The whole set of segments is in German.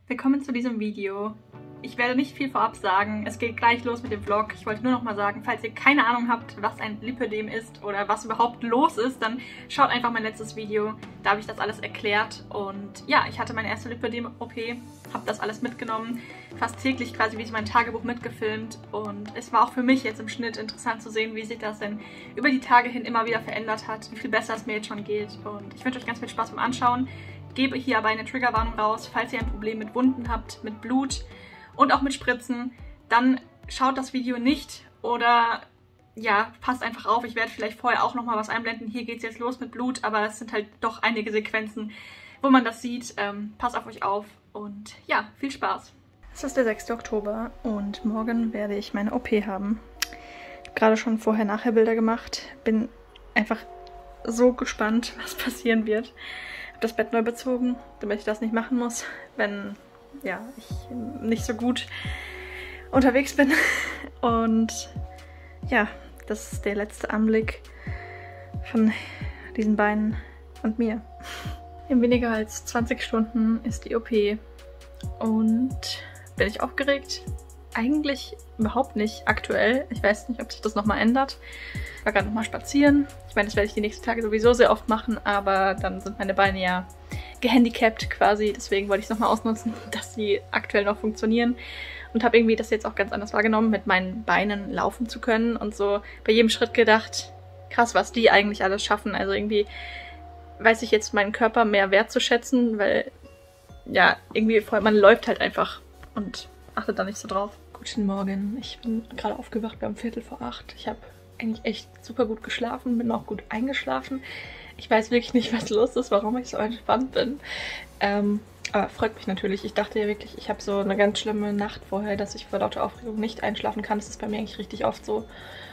Willkommen zu diesem Video. Ich werde nicht viel vorab sagen, es geht gleich los mit dem Vlog. Ich wollte nur noch mal sagen, falls ihr keine Ahnung habt, was ein Lipödem ist oder was überhaupt los ist, dann schaut einfach mein letztes Video, da habe ich das alles erklärt. Und ja, ich hatte meine erste Lipödem-OP, habe das alles mitgenommen, fast täglich quasi wie so mein Tagebuch mitgefilmt. Und es war auch für mich jetzt im Schnitt interessant zu sehen, wie sich das denn über die Tage hin immer wieder verändert hat, wie viel besser es mir jetzt schon geht. Und ich wünsche euch ganz viel Spaß beim Anschauen. Gebe hier aber eine Triggerwarnung raus, falls ihr ein Problem mit Wunden habt, mit Blut und auch mit Spritzen, dann schaut das Video nicht oder ja, passt einfach auf. Ich werde vielleicht vorher auch nochmal was einblenden. Hier geht es jetzt los mit Blut, aber es sind halt doch einige Sequenzen, wo man das sieht. Passt auf euch auf und ja, viel Spaß. Es ist der 6. Oktober und morgen werde ich meine OP haben. Ich habe gerade schon Vorher-Nachher-Bilder gemacht. Bin einfach so gespannt, was passieren wird. Ich habe das Bett neu bezogen, damit ich das nicht machen muss, wenn ja, ich nicht so gut unterwegs bin. Und ja, das ist der letzte Anblick von diesen Beinen und mir. In weniger als 20 Stunden ist die OP und bin ich aufgeregt? Eigentlich überhaupt nicht aktuell. Ich weiß nicht, ob sich das nochmal ändert. Ich war gerade nochmal spazieren. Ich meine, das werde ich die nächsten Tage sowieso sehr oft machen, aber dann sind meine Beine ja gehandicapt quasi. Deswegen wollte ich es nochmal ausnutzen, dass sie aktuell noch funktionieren. Und habe irgendwie das jetzt auch ganz anders wahrgenommen, mit meinen Beinen laufen zu können. Und so bei jedem Schritt gedacht, krass, was die eigentlich alles schaffen. Also irgendwie weiß ich jetzt meinen Körper mehr wertzuschätzen, weil ja, irgendwie man läuft halt einfach und achtet da nicht so drauf. Guten Morgen, ich bin gerade aufgewacht, wir haben 7:45. Ich habe eigentlich echt super gut geschlafen, bin auch gut eingeschlafen. Ich weiß wirklich nicht, was los ist, warum ich so entspannt bin. Aber freut mich natürlich. Ich dachte ja wirklich, ich habe so eine ganz schlimme Nacht vorher, dass ich vor lauter Aufregung nicht einschlafen kann. Das ist bei mir eigentlich richtig oft so.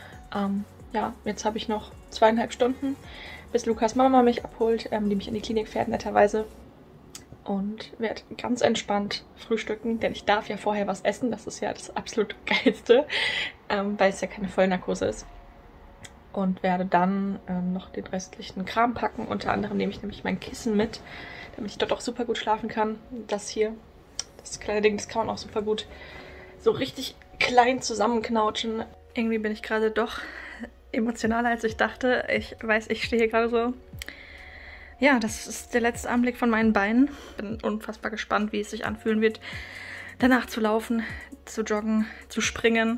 Ja, jetzt habe ich noch 2,5 Stunden, bis Lukas Mama mich abholt, die mich in die Klinik fährt, netterweise. Und werde ganz entspannt frühstücken, denn ich darf ja vorher was essen. Das ist ja das absolut Geilste, weil es ja keine Vollnarkose ist. Und werde dann noch den restlichen Kram packen. Unter anderem nehme ich nämlich mein Kissen mit, damit ich dort auch super gut schlafen kann. Das hier, das kleine Ding, das kann man auch super gut so richtig klein zusammenknautschen. Irgendwie bin ich gerade doch emotionaler, als ich dachte. Ich weiß, ich stehe hier gerade so. Ja, das ist der letzte Anblick von meinen Beinen. Bin unfassbar gespannt, wie es sich anfühlen wird, danach zu laufen, zu joggen, zu springen.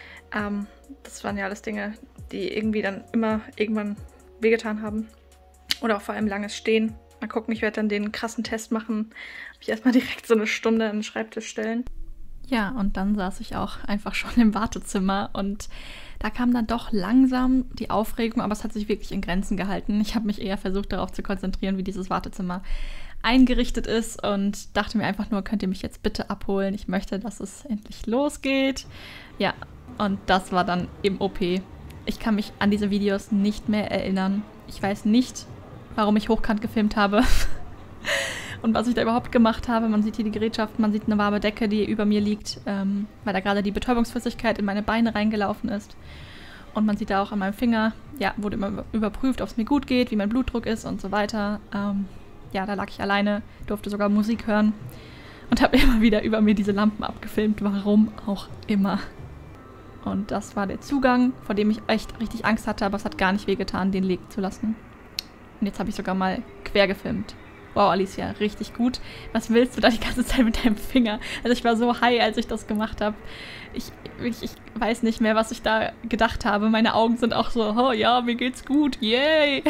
Das waren ja alles Dinge, die irgendwie dann immer irgendwann wehgetan haben. Oder auch vor allem langes Stehen. Mal gucken, ich werde dann den krassen Test machen. Ich erstmal direkt so eine Stunde an den Schreibtisch stellen. Ja, und dann saß ich auch einfach schon im Wartezimmer und da kam dann doch langsam die Aufregung, aber es hat sich wirklich in Grenzen gehalten. Ich habe mich eher versucht, darauf zu konzentrieren, wie dieses Wartezimmer eingerichtet ist und dachte mir einfach nur, könnt ihr mich jetzt bitte abholen? Ich möchte, dass es endlich losgeht. Ja, und das war dann im OP. Ich kann mich an diese Videos nicht mehr erinnern. Ich weiß nicht, warum ich hochkant gefilmt habe und was ich da überhaupt gemacht habe. Man sieht hier die Gerätschaften, man sieht eine warme Decke, die über mir liegt, weil da gerade die Betäubungsflüssigkeit in meine Beine reingelaufen ist. Und man sieht da auch an meinem Finger, ja, wurde immer überprüft, ob es mir gut geht, wie mein Blutdruck ist und so weiter. Ja, da lag ich alleine, durfte sogar Musik hören und habe immer wieder über mir diese Lampen abgefilmt, warum auch immer. Und das war der Zugang, vor dem ich echt richtig Angst hatte, aber es hat gar nicht wehgetan, den legen zu lassen. Und jetzt habe ich sogar mal quer gefilmt. Wow, Alicia, richtig gut. Was willst du da die ganze Zeit mit deinem Finger? Also ich war so high, als ich das gemacht habe. Ich weiß nicht mehr, was ich da gedacht habe. Meine Augen sind auch so, oh ja, mir geht's gut, yay.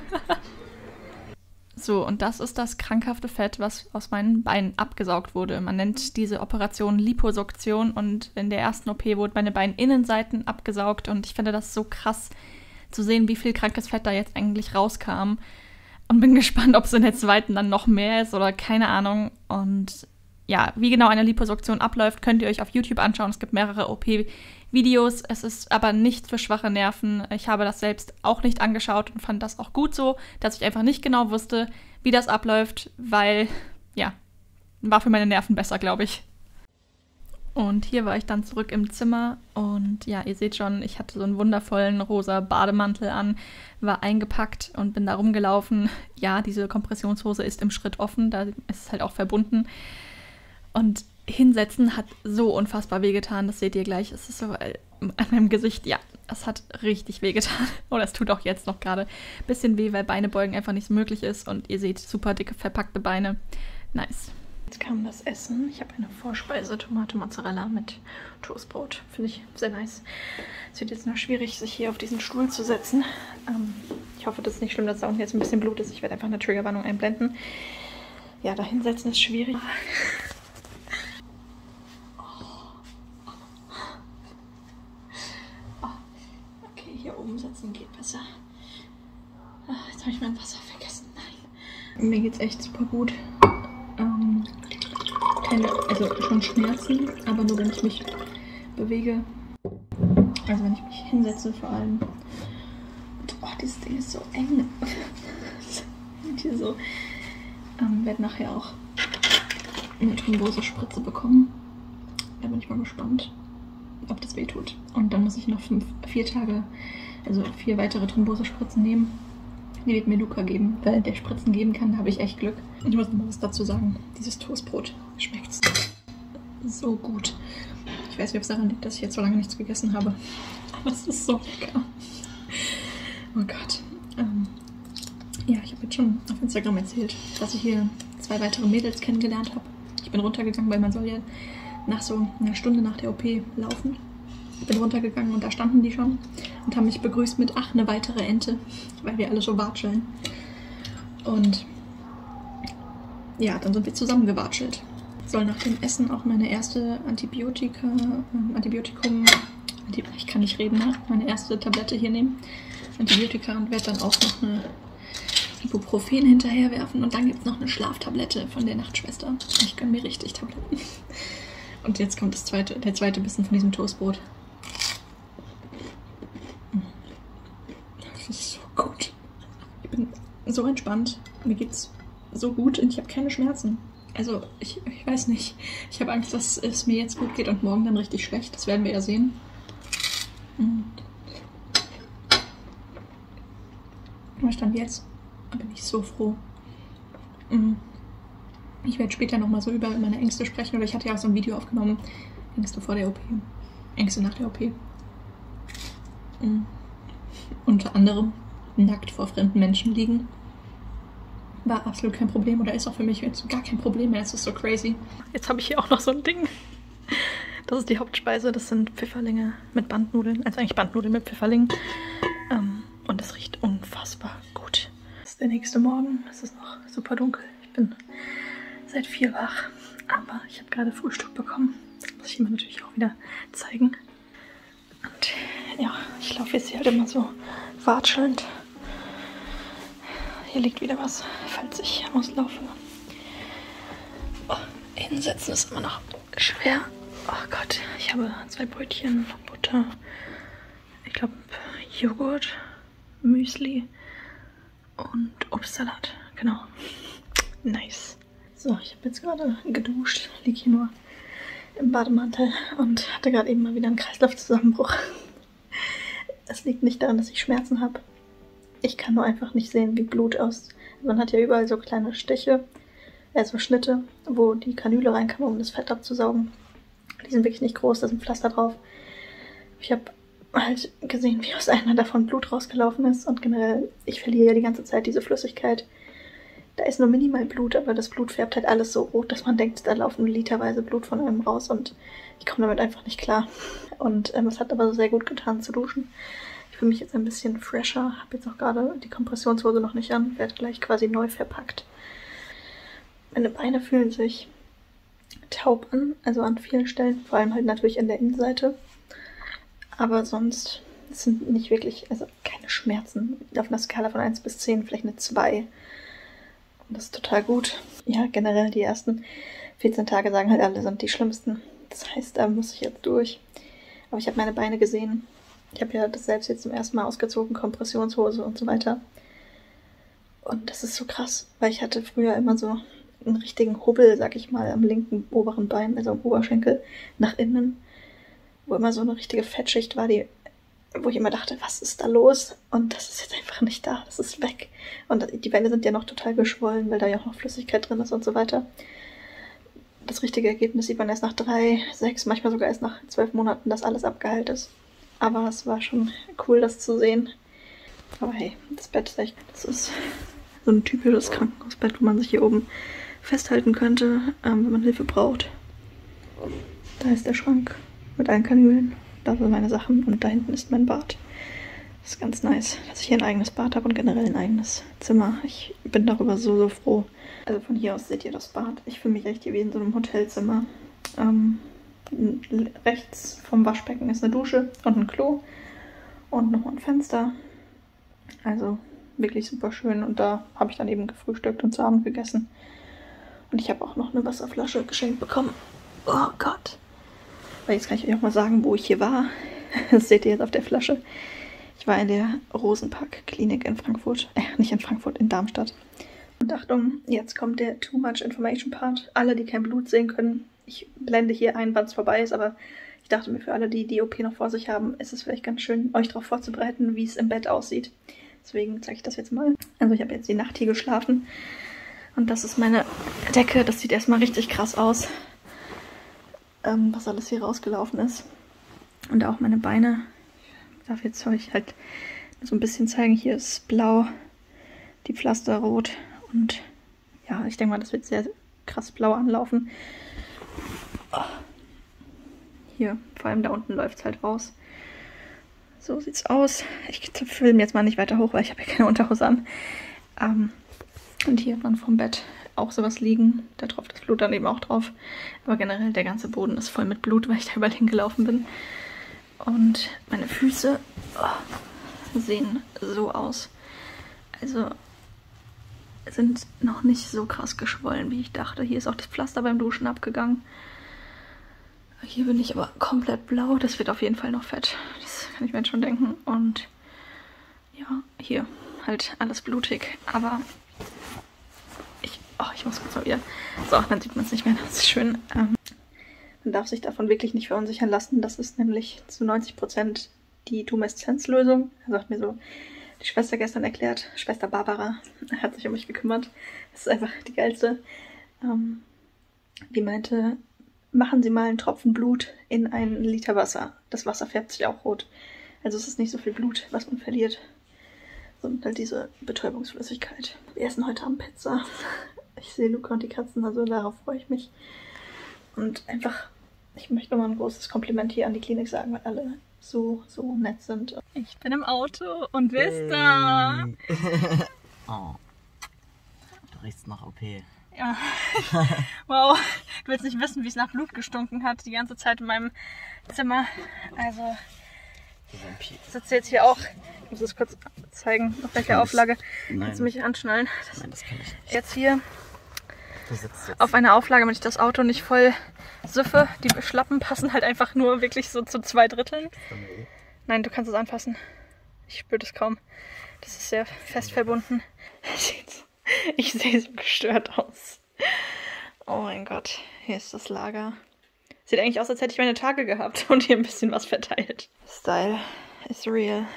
So, und das ist das krankhafte Fett, was aus meinen Beinen abgesaugt wurde. Man nennt diese Operation Liposuktion und in der ersten OP wurden meine Beininnenseiten abgesaugt und ich finde das so krass zu sehen, wie viel krankes Fett da jetzt eigentlich rauskam. Und bin gespannt, ob es in der zweiten dann noch mehr ist oder keine Ahnung. Und ja, wie genau eine Liposuktion abläuft, könnt ihr euch auf YouTube anschauen. Es gibt mehrere OP-Videos. Es ist aber nicht für schwache Nerven. Ich habe das selbst auch nicht angeschaut und fand das auch gut so, dass ich einfach nicht genau wusste, wie das abläuft, weil, ja, war für meine Nerven besser, glaube ich. Und hier war ich dann zurück im Zimmer und ja, ihr seht schon, ich hatte so einen wundervollen rosa Bademantel an, war eingepackt und bin da rumgelaufen. Ja, diese Kompressionshose ist im Schritt offen, da ist es halt auch verbunden. Und hinsetzen hat so unfassbar wehgetan. Das seht ihr gleich. Es ist so an meinem Gesicht, ja, es hat richtig wehgetan. Oder es tut auch jetzt noch gerade ein bisschen weh, weil Beine beugen einfach nicht so möglich ist. Und ihr seht super dicke, verpackte Beine. Nice. Jetzt kam das Essen. Ich habe eine Vorspeise, Tomate Mozzarella mit Toastbrot. Finde ich sehr nice. Es wird jetzt noch schwierig, sich hier auf diesen Stuhl zu setzen. Ich hoffe, das ist nicht schlimm, dass da unten jetzt ein bisschen Blut ist. Ich werde einfach eine Triggerwarnung einblenden. Ja, da hinsetzen ist schwierig. Okay, hier oben sitzen geht besser. Jetzt habe ich mein Wasser vergessen. Nein. Mir geht's echt super gut. Also schon Schmerzen, aber nur wenn ich mich bewege. Also wenn ich mich hinsetze vor allem. Und oh, dieses Ding ist so eng. Und hier so. Werde nachher auch eine Thrombosespritze bekommen. Da bin ich mal gespannt, ob das weh tut. Und dann muss ich noch 4 Tage, also 4 weitere Thrombosespritzen nehmen. Die wird mir Luca geben, weil der Spritzen geben kann, da habe ich echt Glück. Und ich muss noch mal was dazu sagen. Dieses Toastbrot schmeckt so gut. Ich weiß nicht, ob es daran liegt, dass ich jetzt so lange nichts gegessen habe. Aber es ist so lecker. Oh Gott. Ja, ich habe jetzt schon auf Instagram erzählt, dass ich hier 2 weitere Mädels kennengelernt habe. Ich bin runtergegangen, weil man soll ja nach so einer Stunde nach der OP laufen. Ich bin runtergegangen und da standen die schon und haben mich begrüßt mit, ach, eine weitere Ente, weil wir alle so watscheln. Und ja, dann sind wir zusammen gewatschelt. Ich soll nach dem Essen auch meine erste ich kann nicht reden, ne? Meine erste Tablette hier nehmen, Antibiotika, und werde dann auch noch eine Ibuprofen hinterher werfen und dann gibt es noch eine Schlaftablette von der Nachtschwester. Ich gönne mir richtig Tabletten. Und jetzt kommt der zweite Bissen von diesem Toastbrot. Das ist so gut. Ich bin so entspannt. Mir geht's so gut und ich habe keine Schmerzen. Also ich weiß nicht. Ich habe Angst, dass es mir jetzt gut geht und morgen dann richtig schlecht. Das werden wir ja sehen. Aber Stand jetzt bin ich so froh. Ich werde später nochmal so über meine Ängste sprechen. Oder ich hatte ja auch so ein Video aufgenommen. Ängste vor der OP. Ängste nach der OP. Unter anderem nackt vor fremden Menschen liegen. War absolut kein Problem. Oder ist auch für mich jetzt gar kein Problem mehr. Es ist so crazy. Jetzt habe ich hier auch noch so ein Ding. Das ist die Hauptspeise. Das sind Pfifferlinge mit Bandnudeln. Also eigentlich Bandnudeln mit Pfifferlingen. Und es riecht unfassbar gut. Das ist der nächste Morgen. Es ist noch super dunkel. Ich bin seit 4 wach. Aber ich habe gerade Frühstück bekommen. Das muss ich immer natürlich auch wieder zeigen. Und ja, ich laufe jetzt hier halt immer so watschelnd. Hier liegt wieder was, falls ich auslaufe. Oh, hinsetzen ist immer noch schwer. Oh Gott, ich habe 2 Brötchen, Butter, ich glaube Joghurt, Müsli und Obstsalat. Genau. Nice. So, ich habe jetzt gerade geduscht, liege hier nur im Bademantel und hatte gerade eben mal wieder einen Kreislaufzusammenbruch. Es liegt nicht daran, dass ich Schmerzen habe. Ich kann nur einfach nicht sehen, wie Blut aus. Man hat ja überall so kleine Stiche, so Schnitte, wo die Kanüle reinkommen, um das Fett abzusaugen. Die sind wirklich nicht groß, da sind Pflaster drauf. Ich habe halt gesehen, wie aus einer davon Blut rausgelaufen ist. Und generell, ich verliere ja die ganze Zeit diese Flüssigkeit. Da ist nur minimal Blut, aber das Blut färbt halt alles so rot, dass man denkt, da laufen literweise Blut von einem raus. Und ich komme damit einfach nicht klar. Und es hat aber sehr gut getan zu duschen. Ich fühle mich jetzt ein bisschen fresher. Habe jetzt auch gerade die Kompressionshose noch nicht an. Werde gleich quasi neu verpackt. Meine Beine fühlen sich taub an, also an vielen Stellen. Vor allem halt natürlich an der Innenseite. Aber sonst sind nicht wirklich, also keine Schmerzen. Auf einer Skala von 1 bis 10 vielleicht eine 2. Und das ist total gut. Ja, generell die ersten 14 Tage sagen halt alle, sind die schlimmsten. Das heißt, da muss ich jetzt durch. Aber ich habe meine Beine gesehen. Ich habe ja das selbst jetzt zum ersten Mal ausgezogen, Kompressionshose und so weiter. Und das ist so krass, weil ich hatte früher immer so einen richtigen Hubbel, sag ich mal, am linken oberen Bein, also am Oberschenkel, nach innen, wo immer so eine richtige Fettschicht war, wo ich immer dachte, was ist da los? Und das ist jetzt einfach nicht da, das ist weg. Und die Beine sind ja noch total geschwollen, weil da ja auch noch Flüssigkeit drin ist und so weiter. das richtige Ergebnis sieht man erst nach 3, 6, manchmal sogar erst nach 12 Monaten, dass alles abgeheilt ist. Aber es war schon cool, das zu sehen. Aber hey, das Bett ist echt, das ist so ein typisches Krankenhausbett, wo man sich hier oben festhalten könnte, wenn man Hilfe braucht. Da ist der Schrank mit allen Kanülen. Da sind meine Sachen und da hinten ist mein Bad. Das ist ganz nice, dass ich hier ein eigenes Bad habe und generell ein eigenes Zimmer. Ich bin darüber so froh. Also von hier aus seht ihr das Bad. Ich fühle mich echt hier wie in so einem Hotelzimmer. Rechts vom Waschbecken ist eine Dusche und ein Klo und nochmal ein Fenster. Also wirklich super schön. Und da habe ich dann eben gefrühstückt und zu Abend gegessen. Und ich habe auch noch eine Wasserflasche geschenkt bekommen. Oh Gott. Aber jetzt kann ich euch auch mal sagen, wo ich hier war. Das seht ihr jetzt auf der Flasche. Ich war in der Rosenpark-Klinik in Frankfurt. Nicht in Frankfurt, in Darmstadt. Und Achtung, jetzt kommt der Too Much Information Part. Alle, die kein Blut sehen können, ich blende hier ein, wann es vorbei ist, aber ich dachte mir, für alle, die die OP noch vor sich haben, ist es vielleicht ganz schön, euch darauf vorzubereiten, wie es im Bett aussieht. Deswegen zeige ich das jetzt mal. Also ich habe jetzt die Nacht hier geschlafen. Und das ist meine Decke. Das sieht erstmal richtig krass aus, was alles hier rausgelaufen ist. Und auch meine Beine. Ich darf jetzt euch halt so ein bisschen zeigen. Hier ist blau, die Pflaster rot. Und ja, ich denke mal, das wird sehr krass blau anlaufen. Hier, vor allem da unten läuft es halt raus. So sieht's aus. Ich filme jetzt mal nicht weiter hoch, weil ich habe ja keine Unterhose an. Und hier hat man vom Bett auch sowas liegen. Da tropft das Blut dann eben auch drauf. Aber generell der ganze Boden ist voll mit Blut, weil ich da überall hingelaufen bin. Und meine Füße sehen so aus. Also sind noch nicht so krass geschwollen, wie ich dachte. Hier ist auch das Pflaster beim Duschen abgegangen. Hier bin ich aber komplett blau. Das wird auf jeden Fall noch fett. Das kann ich mir jetzt schon denken. Und ja, hier halt alles blutig. Aber ich muss kurz mal wieder. So, dann sieht man es nicht mehr. Das ist schön. Man darf sich davon wirklich nicht verunsichern lassen. Das ist nämlich zu 90% die Tumeszenzlösung. Das hat mir so die Schwester gestern erklärt. Schwester Barbara hat sich um mich gekümmert. Das ist einfach die geilste. Die meinte, machen Sie mal einen Tropfen Blut in 1 Liter Wasser. Das Wasser färbt sich auch rot. Also es ist nicht so viel Blut, was man verliert. Sondern halt diese Betäubungsflüssigkeit. Wir essen heute Abend Pizza. Ich sehe Luca und die Katzen, also darauf freue ich mich. Und einfach, ich möchte nochmal ein großes Kompliment hier an die Klinik sagen, weil alle so nett sind. Ich bin im Auto und wer ist da? Oh. Du riechst nach OP. Ja. Wow. Du willst nicht wissen, wie es nach Blut gestunken hat, die ganze Zeit in meinem Zimmer. Also, ich sitze jetzt hier auch. Ich muss es kurz zeigen, auf welcher Auflage. Kannst du mich anschnallen? Nein, das kann ich nicht. Jetzt hier Du sitzt jetzt auf einer Auflage, damit ich das Auto nicht voll süffe. Die Schlappen passen halt einfach nur wirklich so zu 2/3. Nein, du kannst es anfassen. Ich spüre das kaum. Das ist sehr fest verbunden. Ich sehe so gestört aus. Oh mein Gott, hier ist das Lager. Sieht eigentlich aus, als hätte ich meine Tage gehabt und hier ein bisschen was verteilt. Style is real.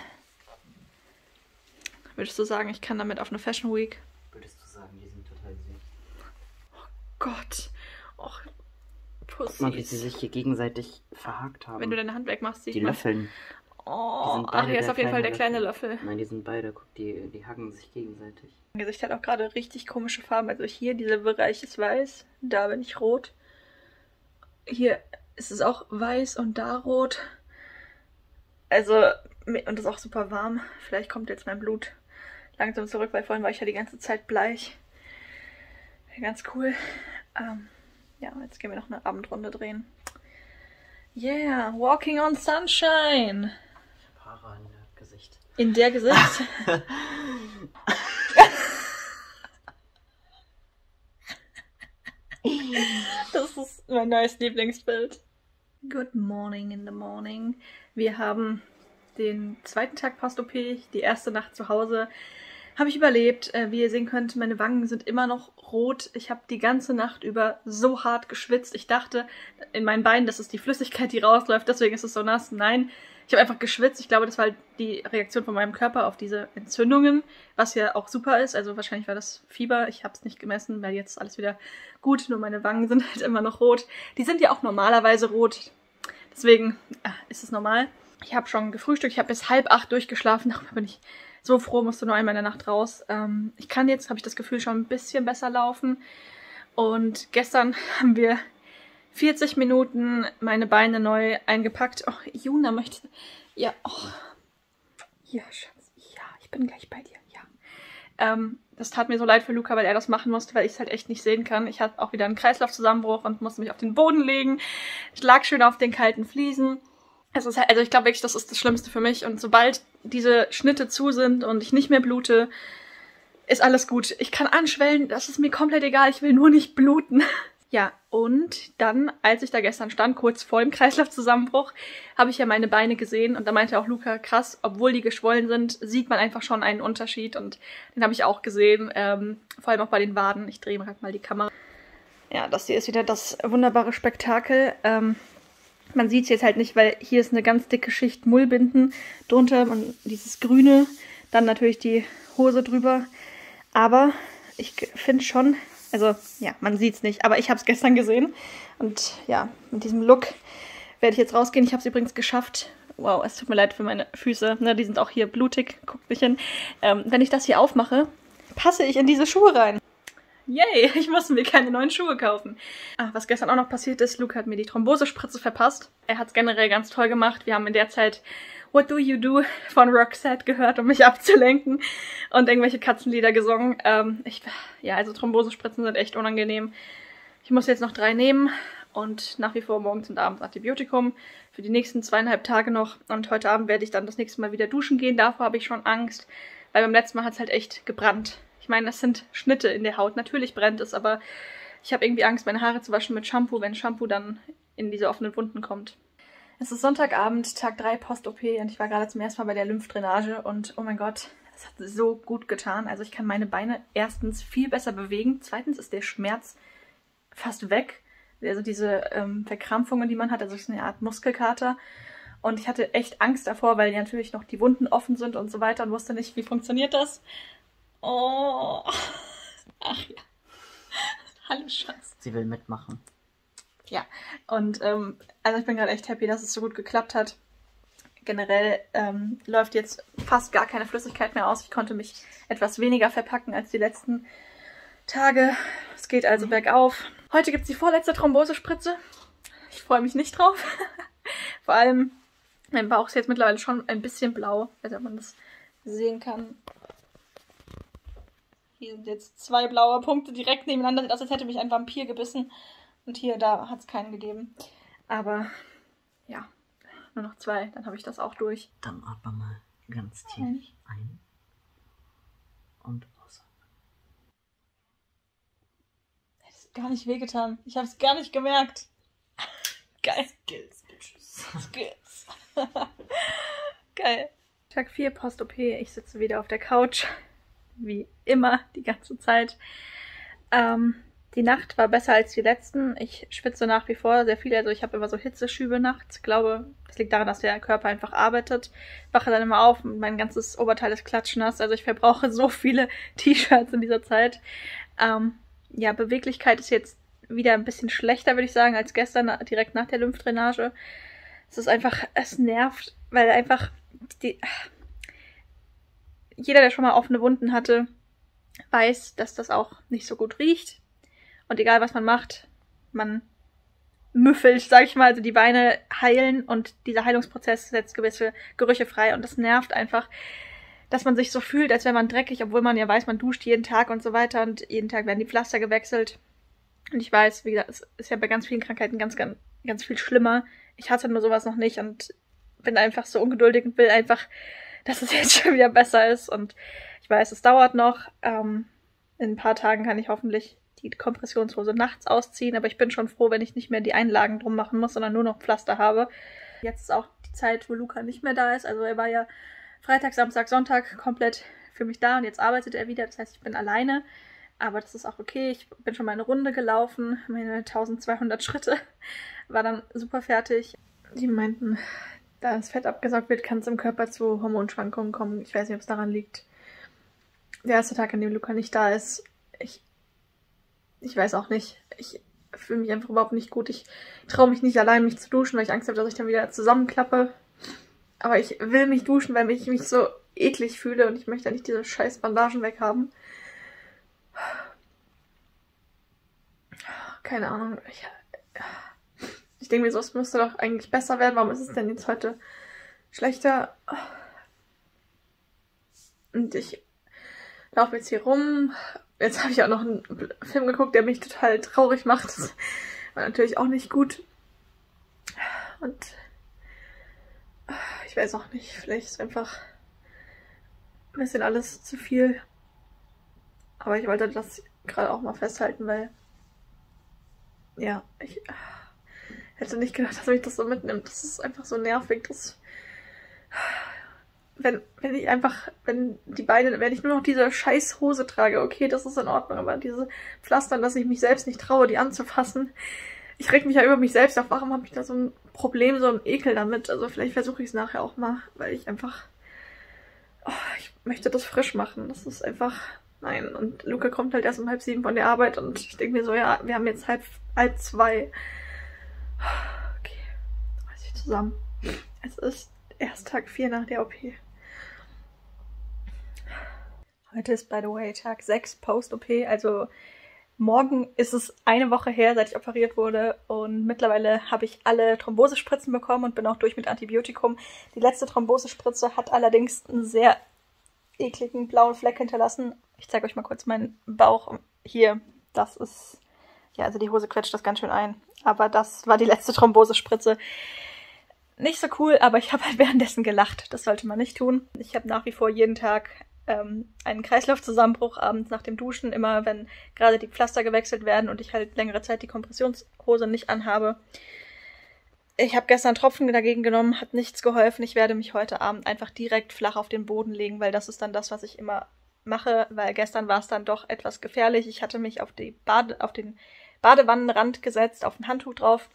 Würdest du sagen, ich kann damit auf eine Fashion Week? Würdest du sagen, die sind total süß. Oh Gott. Och, Pussys. Guck mal, wie sie sich hier gegenseitig verhakt haben. Wenn du deine Hand wegmachst, sieht die man. Löffeln. Oh, ach, hier ist auf jeden Fall der kleine Löffel. Nein, die sind beide, guck, die hacken sich gegenseitig. Mein Gesicht hat auch gerade richtig komische Farben. Also hier, dieser Bereich ist weiß, da bin ich rot. Hier ist es auch weiß und da rot. Also, und das ist auch super warm. Vielleicht kommt jetzt mein Blut langsam zurück, weil vorhin war ich ja die ganze Zeit bleich. Ganz cool. Ja, jetzt gehen wir noch eine Abendrunde drehen. Yeah, walking on sunshine. Ich habe Haare in der Gesicht. In der Gesicht? Das ist mein neues Lieblingsbild. Good morning in the morning. Wir haben den 2. Tag Post-OP, die erste Nacht zu Hause. habe ich überlebt. Wie ihr sehen könnt, meine Wangen sind immer noch rot. Ich habe die ganze Nacht über so hart geschwitzt. Ich dachte in meinen Beinen, das ist die Flüssigkeit, die rausläuft, deswegen ist es so nass. Nein, ich habe einfach geschwitzt. Ich glaube, das war halt die Reaktion von meinem Körper auf diese Entzündungen, was ja auch super ist. Also wahrscheinlich war das Fieber. Ich habe es nicht gemessen, weil jetzt ist alles wieder gut. Nur meine Wangen sind halt immer noch rot. Die sind ja auch normalerweise rot. Deswegen ist es normal. Ich habe schon gefrühstückt. Ich habe bis 7:30 durchgeschlafen. Darüber bin ich so froh, musste nur einmal in der Nacht raus. Ich kann jetzt, habe ich das Gefühl, schon ein bisschen besser laufen. Und gestern haben wir 40 Minuten meine Beine neu eingepackt. Oh, Juna möchte... Ja, oh. Ja, Schatz. Ja, ich bin gleich bei dir. Ja. Das tat mir so leid für Luca, weil er das machen musste, weil ich es halt echt nicht sehen kann. Ich hatte auch wieder einen Kreislaufzusammenbruch und musste mich auf den Boden legen. Ich lag schön auf den kalten Fliesen. Also ich glaube wirklich, das ist das Schlimmste für mich. Und sobald diese Schnitte zu sind und ich nicht mehr blute, ist alles gut. Ich kann anschwellen, das ist mir komplett egal. Ich will nur nicht bluten. Ja, und dann, als ich da gestern stand, kurz vor dem Kreislaufzusammenbruch, habe ich ja meine Beine gesehen. Und da meinte auch Luca, krass, obwohl die geschwollen sind, sieht man einfach schon einen Unterschied. Und den habe ich auch gesehen, vor allem auch bei den Waden. Ich drehe gerade mal die Kamera. Ja, das hier ist wieder das wunderbare Spektakel. Man sieht es jetzt halt nicht, weil hier ist eine ganz dicke Schicht Mullbinden drunter und dieses Grüne, dann natürlich die Hose drüber. Aber ich finde schon, also ja, man sieht es nicht, aber ich habe es gestern gesehen. Und ja, mit diesem Look werde ich jetzt rausgehen. Ich habe es übrigens geschafft. Wow, es tut mir leid für meine Füße. Ne, die sind auch hier blutig, guckt nicht hin. Wenn ich das hier aufmache, passe ich in diese Schuhe rein. Yay, ich musste mir keine neuen Schuhe kaufen. Was gestern auch noch passiert ist, Luca hat mir die Thrombosespritze verpasst. Er hat es generell ganz toll gemacht. Wir haben in der Zeit What Do You Do von Roxette gehört, um mich abzulenken und irgendwelche Katzenlieder gesungen. Also Thrombosespritzen sind echt unangenehm. Ich muss jetzt noch 3 nehmen und nach wie vor morgens und abends Antibiotikum für die nächsten 2,5 Tage noch. Und heute Abend werde ich dann das nächste Mal wieder duschen gehen. Davor habe ich schon Angst, weil beim letzten Mal hat es halt echt gebrannt. Ich meine, das sind Schnitte in der Haut. Natürlich brennt es, aber ich habe irgendwie Angst, meine Haare zu waschen mit Shampoo, wenn Shampoo dann in diese offenen Wunden kommt. Es ist Sonntagabend, Tag 3 Post-OP und ich war gerade zum ersten Mal bei der Lymphdrainage und oh mein Gott, das hat so gut getan. Also ich kann meine Beine erstens viel besser bewegen, zweitens ist der Schmerz fast weg. Also diese Verkrampfungen, die man hat, also es ist eine Art Muskelkater. Und ich hatte echt Angst davor, weil ja natürlich noch die Wunden offen sind und so weiter und wusste nicht, wie funktioniert das. Oh. Ach ja. Hallo Schatz. Sie will mitmachen. Ja, und also ich bin gerade echt happy, dass es so gut geklappt hat. Generell läuft jetzt fast gar keine Flüssigkeit mehr aus. Ich konnte mich etwas weniger verpacken als die letzten Tage. Es geht also bergauf. Heute gibt es die vorletzte Thrombosespritze. Ich freue mich nicht drauf. Vor allem, mein Bauch ist jetzt mittlerweile schon ein bisschen blau, also man das sehen kann. Hier sind jetzt 2 blaue Punkte direkt nebeneinander. Sieht aus, als hätte mich ein Vampir gebissen. Und hier, da hat es keinen gegeben. Aber ja, nur noch 2, dann habe ich das auch durch. Dann atme mal ganz tief ein und ausatmen. Das ist gar nicht wehgetan. Ich habe es gar nicht gemerkt. Geil. Skills, Bitches. Skills. Geil. Tag 4 Post-OP. Ich sitze wieder auf der Couch. Wie immer, die ganze Zeit. Die Nacht war besser als die letzten. Ich schwitze nach wie vor sehr viel. Also ich habe immer so Hitzeschübe nachts. Ich glaube, das liegt daran, dass der Körper einfach arbeitet. Ich wache dann immer auf und mein ganzes Oberteil ist klatschnass. Also ich verbrauche so viele T-Shirts in dieser Zeit. Ja, Beweglichkeit ist jetzt wieder ein bisschen schlechter, würde ich sagen, als gestern direkt nach der Lymphdrainage. Es ist einfach, es nervt, weil einfach jeder, der schon mal offene Wunden hatte, weiß, dass das auch nicht so gut riecht. Und egal, was man macht, man müffelt, sag ich mal, also die Beine heilen und dieser Heilungsprozess setzt gewisse Gerüche frei und das nervt einfach, dass man sich so fühlt, als wäre man dreckig, obwohl man ja weiß, man duscht jeden Tag und so weiter und jeden Tag werden die Pflaster gewechselt. Und ich weiß, wie gesagt, es ist ja bei ganz vielen Krankheiten ganz viel schlimmer. Ich hatte nur sowas noch nicht und bin einfach so ungeduldig und will einfach, dass es jetzt schon wieder besser ist. Und ich weiß, es dauert noch. In ein paar Tagen kann ich hoffentlich die Kompressionshose nachts ausziehen, aber ich bin schon froh, wenn ich nicht mehr die Einlagen drum machen muss, sondern nur noch Pflaster habe. Jetzt ist auch die Zeit, wo Luca nicht mehr da ist. Also er war ja Freitag, Samstag, Sonntag komplett für mich da und jetzt arbeitet er wieder, das heißt, ich bin alleine. Aber das ist auch okay. Ich bin schon mal eine Runde gelaufen, meine 1200 Schritte, war dann super fertig. Die meinten, da das Fett abgesaugt wird, kann es im Körper zu Hormonschwankungen kommen. Ich weiß nicht, ob es daran liegt. Der erste Tag, an dem Luca nicht da ist, ich weiß auch nicht. Ich fühle mich einfach überhaupt nicht gut. Ich traue mich nicht allein, mich zu duschen, weil ich Angst habe, dass ich dann wieder zusammenklappe. Aber ich will mich duschen, weil ich mich so eklig fühle und ich möchte ja nicht diese scheiß Bandagen weghaben. Keine Ahnung. Ich denke mir so, es müsste doch eigentlich besser werden. Warum ist es denn jetzt heute schlechter? Und ich laufe jetzt hier rum. Jetzt habe ich auch noch einen Film geguckt, der mich total traurig macht. Das war natürlich auch nicht gut. Und ich weiß auch nicht, vielleicht ist einfach ein bisschen alles zu viel. Aber ich wollte das gerade auch mal festhalten, weil ja, ich hätte nicht gedacht, dass mich das so mitnimmt. Das ist einfach so nervig. Wenn ich nur noch diese scheiß Hose trage, okay, das ist in Ordnung, aber diese Pflastern, dass ich mich selbst nicht traue, die anzufassen. Ich reg mich ja über mich selbst auf. Warum habe ich da so ein Problem, so ein Ekel damit? Also vielleicht versuche ich es nachher auch mal, weil ich einfach, ich möchte das frisch machen. Das ist einfach, nein. Und Luca kommt halt erst um 6:30 von der Arbeit und ich denke mir so, ja, wir haben jetzt halb 2. Okay, reiß ich zusammen. Es ist erst Tag 4 nach der OP. Heute ist, by the way, Tag 6 Post-OP, also morgen ist es eine Woche her, seit ich operiert wurde und mittlerweile habe ich alle Thrombosespritzen bekommen und bin auch durch mit Antibiotikum. Die letzte Thrombosespritze hat allerdings einen sehr ekligen blauen Fleck hinterlassen. Ich zeige euch mal kurz meinen Bauch. Hier, das ist, ja, also die Hose quetscht das ganz schön ein, aber das war die letzte Thrombosespritze. Nicht so cool, aber ich habe halt währenddessen gelacht. Das sollte man nicht tun. Ich habe nach wie vor jeden Tag einen Kreislaufzusammenbruch abends nach dem Duschen, immer wenn gerade die Pflaster gewechselt werden und ich halt längere Zeit die Kompressionshose nicht anhabe. Ich habe gestern Tropfen dagegen genommen, hat nichts geholfen. Ich werde mich heute Abend einfach direkt flach auf den Boden legen, weil das ist dann das, was ich immer mache, weil gestern war es dann doch etwas gefährlich. Ich hatte mich auf den Badewannenrand gesetzt, auf ein Handtuch drauf.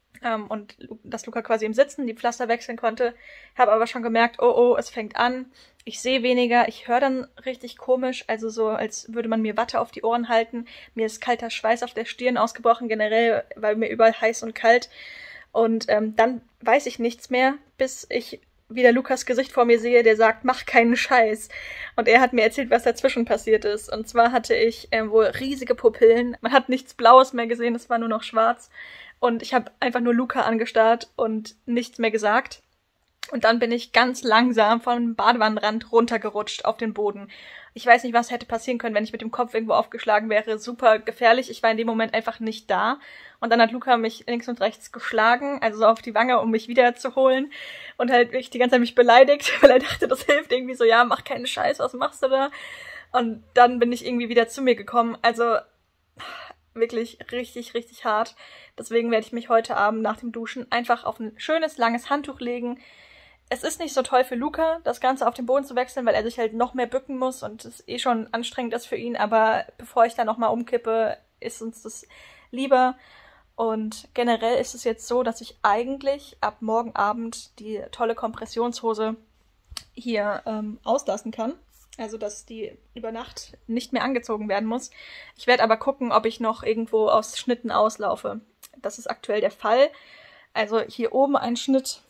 Und dass Luca quasi im Sitzen die Pflaster wechseln konnte. Habe aber schon gemerkt, oh, es fängt an. Ich sehe weniger, ich höre dann richtig komisch, also so, als würde man mir Watte auf die Ohren halten. Mir ist kalter Schweiß auf der Stirn ausgebrochen, generell, weil mir überall heiß und kalt. Und dann weiß ich nichts mehr, bis ich wieder Lukas Gesicht vor mir sehe, der sagt, mach keinen Scheiß. Und er hat mir erzählt, was dazwischen passiert ist. Und zwar hatte ich wohl riesige Pupillen. Man hat nichts Blaues mehr gesehen, es war nur noch schwarz. Und ich habe einfach nur Luca angestarrt und nichts mehr gesagt. Und dann bin ich ganz langsam vom Badewannenrand runtergerutscht auf den Boden. Ich weiß nicht, was hätte passieren können, wenn ich mit dem Kopf irgendwo aufgeschlagen wäre. Super gefährlich. Ich war in dem Moment einfach nicht da. Und dann hat Luca mich links und rechts geschlagen, also so auf die Wange, um mich wiederzuholen. Und halt wirklich die ganze Zeit mich beleidigt, weil er dachte, das hilft irgendwie so, ja, mach keinen Scheiß, was machst du da? Und dann bin ich irgendwie wieder zu mir gekommen. Also wirklich richtig, richtig hart. Deswegen werde ich mich heute Abend nach dem Duschen einfach auf ein schönes, langes Handtuch legen. Es ist nicht so toll für Luca, das Ganze auf den Boden zu wechseln, weil er sich halt noch mehr bücken muss und es eh schon anstrengend ist für ihn. Aber bevor ich da nochmal umkippe, ist uns das lieber. Und generell ist es jetzt so, dass ich eigentlich ab morgen Abend die tolle Kompressionshose hier auslassen kann. Also, dass die über Nacht nicht mehr angezogen werden muss. Ich werde aber gucken, ob ich noch irgendwo aus Schnitten auslaufe. Das ist aktuell der Fall. Also hier oben ein Schnitt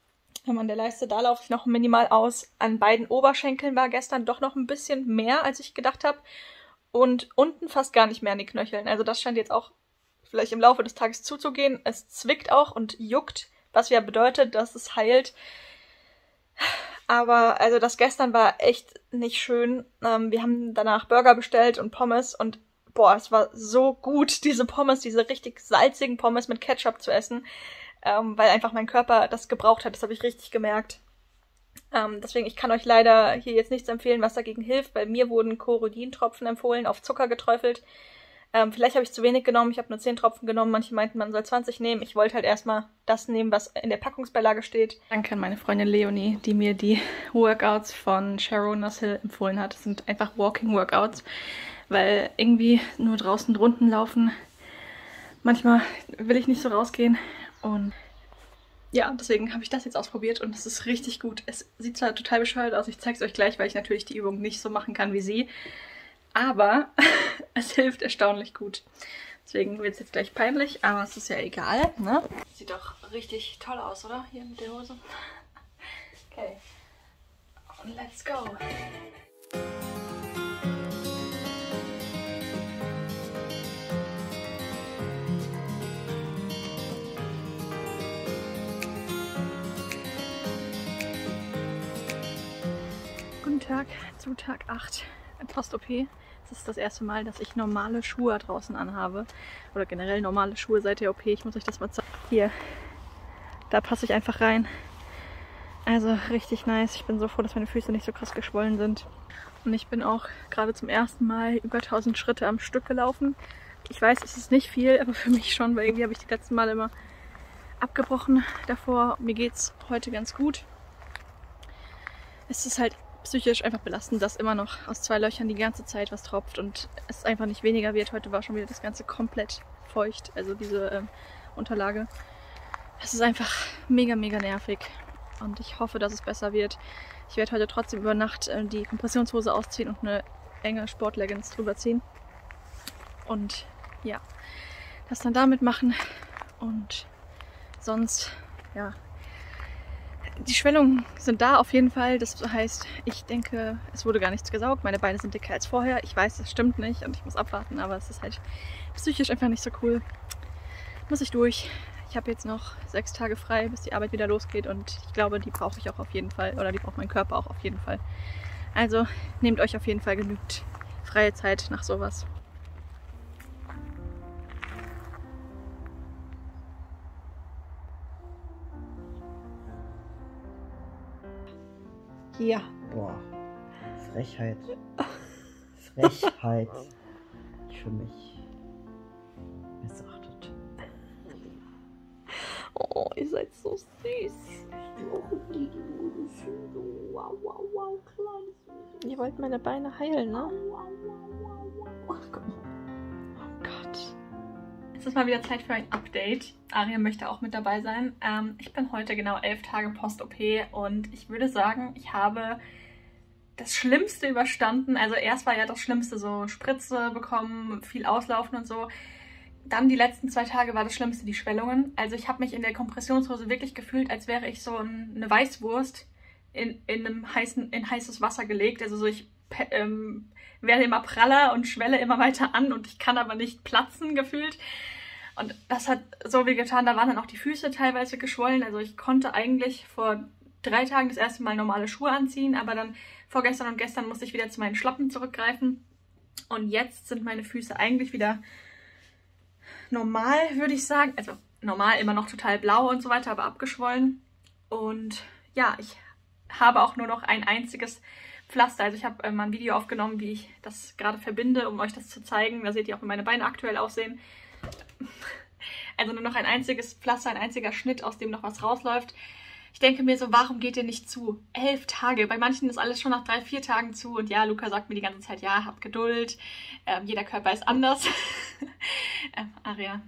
an der Leiste, da laufe ich noch minimal aus. An beiden Oberschenkeln war gestern doch noch ein bisschen mehr, als ich gedacht habe. Und unten fast gar nicht mehr an den Knöcheln. Also das scheint jetzt auch vielleicht im Laufe des Tages zuzugehen. Es zwickt auch und juckt, was ja bedeutet, dass es heilt. Aber also das gestern war echt nicht schön. Wir haben danach Burger bestellt und Pommes und boah, es war so gut, diese Pommes, diese richtig salzigen Pommes mit Ketchup zu essen, weil einfach mein Körper das gebraucht hat. Das habe ich richtig gemerkt. Deswegen, ich kann euch leider hier jetzt nichts empfehlen, was dagegen hilft, weil mir wurden Korodintropfen empfohlen, auf Zucker geträufelt. Vielleicht habe ich zu wenig genommen, ich habe nur 10 Tropfen genommen, manche meinten, man soll 20 nehmen. Ich wollte halt erstmal das nehmen, was in der Packungsbeilage steht. Danke an meine Freundin Leonie, die mir die Workouts von Sharon Hill empfohlen hat. Das sind einfach Walking Workouts, weil irgendwie nur draußen Runden laufen. Manchmal will ich nicht so rausgehen und ja, deswegen habe ich das jetzt ausprobiert und es ist richtig gut. Es sieht zwar total bescheuert aus, ich zeige es euch gleich, weil ich natürlich die Übung nicht so machen kann wie sie. Aber es hilft erstaunlich gut. Deswegen wird es jetzt gleich peinlich, aber es ist ja egal, ne? Sieht doch richtig toll aus, oder? Hier mit der Hose. Okay. Und let's go. Guten Tag zu Tag 8. Post-OP. Es ist das erste Mal, dass ich normale Schuhe draußen anhabe. Oder generell normale Schuhe seit der OP. Ich muss euch das mal zeigen. Hier. Da passe ich einfach rein. Also richtig nice. Ich bin so froh, dass meine Füße nicht so krass geschwollen sind. Und ich bin auch gerade zum ersten Mal über 1000 Schritte am Stück gelaufen. Ich weiß, es ist nicht viel, aber für mich schon, weil irgendwie habe ich die letzten Mal immer abgebrochen davor. Mir geht es heute ganz gut. Es ist halt psychisch einfach belastend, dass immer noch aus 2 Löchern die ganze Zeit was tropft und es einfach nicht weniger wird. Heute war schon wieder das Ganze komplett feucht, also diese Unterlage. Es ist einfach mega, mega nervig und ich hoffe, dass es besser wird. Ich werde heute trotzdem über Nacht die Kompressionshose ausziehen und eine enge Sportleggings drüber ziehen. Und ja, das dann damit machen und sonst, ja, die Schwellungen sind da auf jeden Fall. Das heißt, ich denke, es wurde gar nichts gesaugt. Meine Beine sind dicker als vorher. Ich weiß, das stimmt nicht und ich muss abwarten, aber es ist halt psychisch einfach nicht so cool. Muss ich durch. Ich habe jetzt noch 6 Tage frei, bis die Arbeit wieder losgeht und ich glaube, die brauche ich auch auf jeden Fall oder die braucht mein Körper auch auf jeden Fall. Also nehmt euch auf jeden Fall genügend freie Zeit nach sowas. Ja. Boah, Frechheit. Frechheit. Ich fühle mich missachtet. Oh, ihr seid so süß. Ihr wollt meine Beine heilen, ne? Oh Gott. Es ist mal wieder Zeit für ein Update. Aria möchte auch mit dabei sein. Ich bin heute genau 11 Tage Post-OP und ich würde sagen, ich habe das Schlimmste überstanden. Also erst war ja das Schlimmste so Spritze bekommen, viel auslaufen und so. Dann die letzten 2 Tage war das Schlimmste die Schwellungen. Also ich habe mich in der Kompressionshose wirklich gefühlt, als wäre ich so eine Weißwurst in heißes Wasser gelegt. Also so ich werde immer praller und schwelle immer weiter an und ich kann aber nicht platzen gefühlt. Und das hat so weh getan. Da waren dann auch die Füße teilweise geschwollen. Also ich konnte eigentlich vor 3 Tagen das erste Mal normale Schuhe anziehen, aber dann vorgestern und gestern musste ich wieder zu meinen Schlappen zurückgreifen. Und jetzt sind meine Füße eigentlich wieder normal, würde ich sagen. Also normal, immer noch total blau und so weiter, aber abgeschwollen. Und ja, ich habe auch nur noch ein einziges Pflaster. Also ich habe mal ein Video aufgenommen, wie ich das gerade verbinde, um euch das zu zeigen. Da seht ihr auch, wie meine Beine aktuell aussehen. Also nur noch ein einziges Pflaster, ein einziger Schnitt, aus dem noch was rausläuft. Ich denke mir so, warum geht ihr nicht zu? 11 Tage. Bei manchen ist alles schon nach 3, 4 Tagen zu. Und ja, Luca sagt mir die ganze Zeit, ja, hab Geduld. Jeder Körper ist anders. Aria.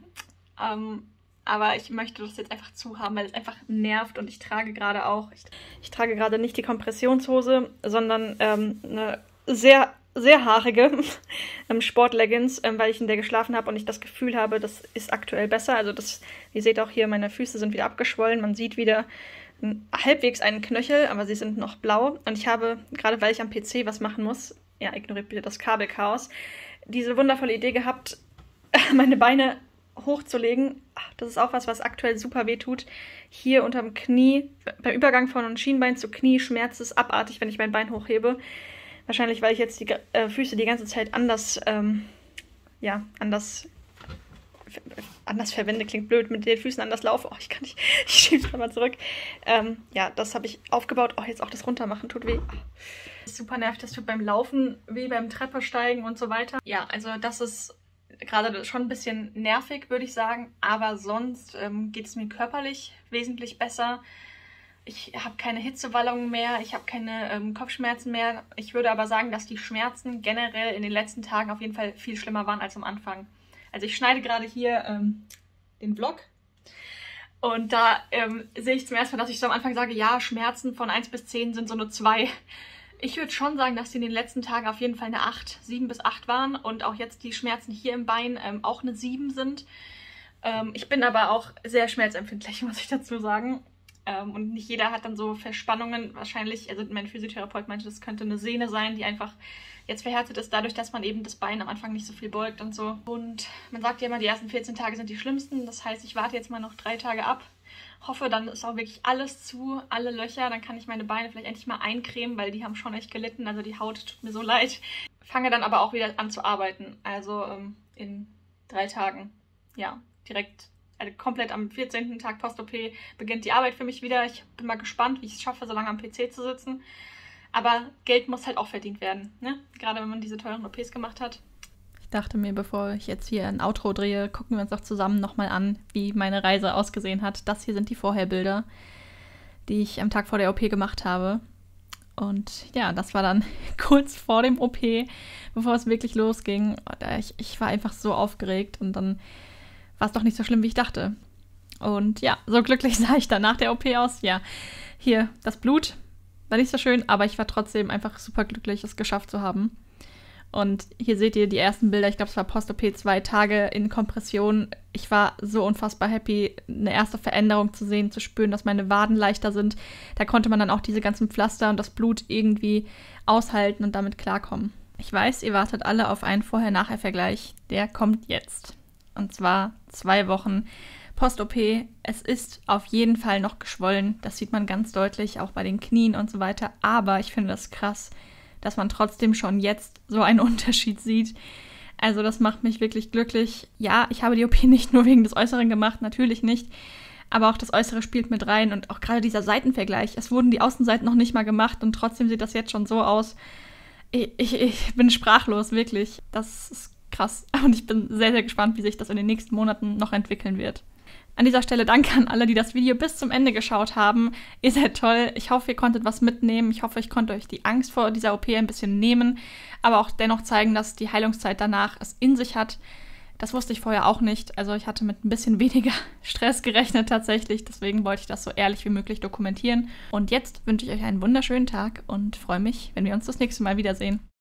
Aber ich möchte das jetzt einfach zuhaben, weil es einfach nervt. Und ich trage gerade auch, ich trage gerade nicht die Kompressionshose, sondern eine sehr, sehr haarige Sportleggings, weil ich in der geschlafen habe und ich das Gefühl habe, das ist aktuell besser. Also das, ihr seht auch hier, meine Füße sind wieder abgeschwollen. Man sieht wieder halbwegs einen Knöchel, aber sie sind noch blau. Und ich habe, gerade weil ich am PC was machen muss, ja, ignoriert bitte das Kabelchaos, diese wundervolle Idee gehabt, meine Beine hochzulegen. Das ist auch was aktuell super weh tut. Hier unterm Knie, beim Übergang von Schienbein zu Knie schmerzt es abartig, wenn ich mein Bein hochhebe. Wahrscheinlich, weil ich jetzt die Füße die ganze Zeit anders verwende. Klingt blöd, mit den Füßen anders laufe. Oh, ich kann nicht, ich schiebe es mal zurück. Ja, das habe ich aufgebaut. Oh, jetzt auch das Runtermachen tut weh. Das ist super nervig, das tut beim Laufen weh, beim Treppesteigen und so weiter. Ja, also das ist gerade schon ein bisschen nervig, würde ich sagen. Aber sonst geht es mir körperlich wesentlich besser. Ich habe keine Hitzewallungen mehr, ich habe keine Kopfschmerzen mehr. Ich würde aber sagen, dass die Schmerzen generell in den letzten Tagen auf jeden Fall viel schlimmer waren als am Anfang. Also ich schneide gerade hier den Vlog und da sehe ich zum ersten Mal, dass ich so am Anfang sage, ja, Schmerzen von 1 bis 10 sind so eine 2. Ich würde schon sagen, dass die in den letzten Tagen auf jeden Fall eine 8, 7 bis 8 waren und auch jetzt die Schmerzen hier im Bein auch eine 7 sind. Ich bin aber auch sehr schmerzempfindlich, muss ich dazu sagen. Und nicht jeder hat dann so Verspannungen wahrscheinlich, also mein Physiotherapeut meinte, das könnte eine Sehne sein, die einfach jetzt verhärtet ist, dadurch, dass man eben das Bein am Anfang nicht so viel beugt und so. Und man sagt ja immer, die ersten 14 Tage sind die schlimmsten, das heißt, ich warte jetzt mal noch 3 Tage ab, hoffe, dann ist auch wirklich alles zu, alle Löcher, dann kann ich meine Beine vielleicht endlich mal eincremen, weil die haben schon echt gelitten, also die Haut tut mir so leid. Fange dann aber auch wieder an zu arbeiten, also in 3 Tagen, ja, direkt. Also komplett am 14. Tag Post-OP beginnt die Arbeit für mich wieder. Ich bin mal gespannt, wie ich es schaffe, so lange am PC zu sitzen. Aber Geld muss halt auch verdient werden, ne? Gerade wenn man diese teuren OPs gemacht hat. Ich dachte mir, bevor ich jetzt hier ein Outro drehe, gucken wir uns doch zusammen nochmal an, wie meine Reise ausgesehen hat. Das hier sind die Vorherbilder, die ich am Tag vor der OP gemacht habe. Und ja, das war dann kurz vor dem OP, bevor es wirklich losging. Ich war einfach so aufgeregt und dann war es doch nicht so schlimm, wie ich dachte. Und ja, so glücklich sah ich dann nach der OP aus. Ja, hier das Blut war nicht so schön, aber ich war trotzdem einfach super glücklich, es geschafft zu haben. Und hier seht ihr die ersten Bilder. Ich glaube, es war Post-OP 2 Tage in Kompression. Ich war so unfassbar happy, eine erste Veränderung zu sehen, zu spüren, dass meine Waden leichter sind. Da konnte man dann auch diese ganzen Pflaster und das Blut irgendwie aushalten und damit klarkommen. Ich weiß, ihr wartet alle auf einen Vorher-Nachher-Vergleich. Der kommt jetzt. Und zwar 2 Wochen Post-OP. Es ist auf jeden Fall noch geschwollen. Das sieht man ganz deutlich, auch bei den Knien und so weiter. Aber ich finde das krass, dass man trotzdem schon jetzt so einen Unterschied sieht. Also das macht mich wirklich glücklich. Ja, ich habe die OP nicht nur wegen des Äußeren gemacht, natürlich nicht. Aber auch das Äußere spielt mit rein. Und auch gerade dieser Seitenvergleich. Es wurden die Außenseiten noch nicht mal gemacht und trotzdem sieht das jetzt schon so aus. Ich bin sprachlos, wirklich. Das ist krass. Und ich bin sehr, sehr gespannt, wie sich das in den nächsten Monaten noch entwickeln wird. An dieser Stelle danke an alle, die das Video bis zum Ende geschaut haben. Ihr seid toll. Ich hoffe, ihr konntet was mitnehmen. Ich hoffe, ich konnte euch die Angst vor dieser OP ein bisschen nehmen, aber auch dennoch zeigen, dass die Heilungszeit danach es in sich hat. Das wusste ich vorher auch nicht. Also ich hatte mit ein bisschen weniger Stress gerechnet tatsächlich. Deswegen wollte ich das so ehrlich wie möglich dokumentieren. Und jetzt wünsche ich euch einen wunderschönen Tag und freue mich, wenn wir uns das nächste Mal wiedersehen.